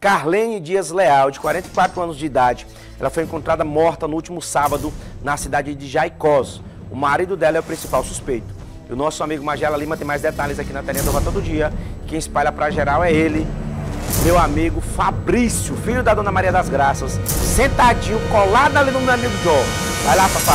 Carlene Dias Leal, de 44 anos de idade. Ela foi encontrada morta no último sábado na cidade de Jaicós. O marido dela é o principal suspeito. E o nosso amigo Magela Lima tem mais detalhes aqui na Telinha Nova todo dia. Quem espalha pra geral é ele, meu amigo Fabrício, filho da Dona Maria das Graças, sentadinho, colado ali no meu amigo Jó. Vai lá, papá.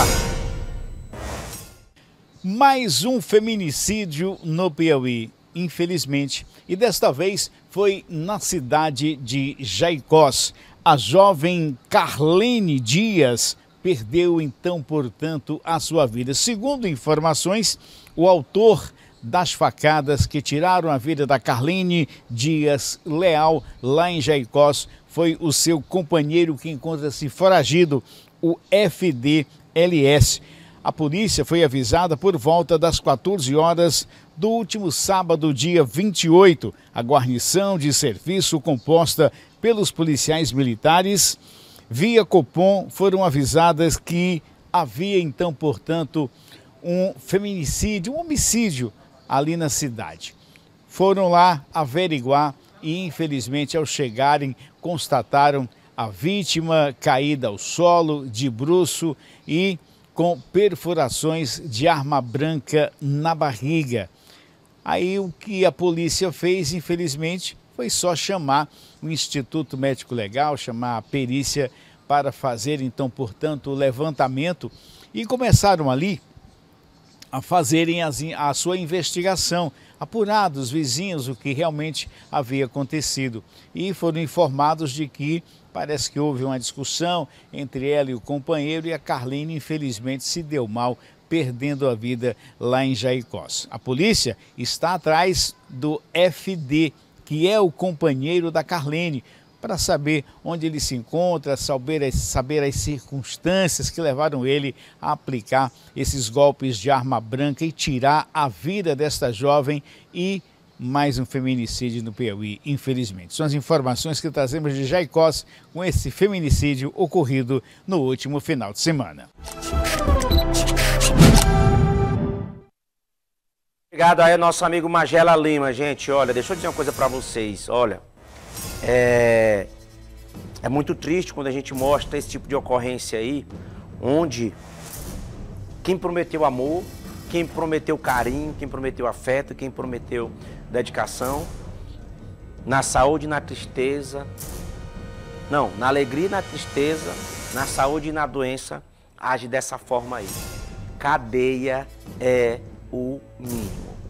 Mais um feminicídio no Piauí, infelizmente. E desta vez foi na cidade de Jaicós. A jovem Carlene Dias perdeu então, portanto, a sua vida. Segundo informações, o autor das facadas que tiraram a vida da Carlene Dias Leal lá em Jaicós foi o seu companheiro que encontra-se foragido, o FDLS. A polícia foi avisada por volta das 14 horas do último sábado, dia 28. A guarnição de serviço composta pelos policiais militares, via Copom, foram avisadas que havia então, portanto, um feminicídio, um homicídio ali na cidade. Foram lá averiguar e, infelizmente, ao chegarem, constataram a vítima caída ao solo, de bruço e com perfurações de arma branca na barriga. Aí o que a polícia fez, infelizmente, foi só chamar o Instituto Médico Legal, chamar a perícia para fazer, então, portanto, o levantamento e começaram ali a fazerem a sua investigação, apurar dos vizinhos o que realmente havia acontecido. E foram informados de que parece que houve uma discussão entre ela e o companheiro e a Carlene, infelizmente, se deu mal, perdendo a vida lá em Jaicós. A polícia está atrás do FD, que é o companheiro da Carlene, para saber onde ele se encontra, saber as circunstâncias que levaram ele a aplicar esses golpes de arma branca e tirar a vida desta jovem e mais um feminicídio no Piauí, infelizmente. São as informações que trazemos de Jaicós com esse feminicídio ocorrido no último final de semana. Obrigado aí ao nosso amigo Magela Lima, gente. Olha, deixa eu dizer uma coisa pra vocês. Olha, é muito triste quando a gente mostra esse tipo de ocorrência aí, onde quem prometeu amor, quem prometeu carinho, quem prometeu afeto, quem prometeu dedicação, na saúde e na tristeza, não, na alegria e na tristeza, na saúde e na doença, age dessa forma aí. Cadeia é o mínimo.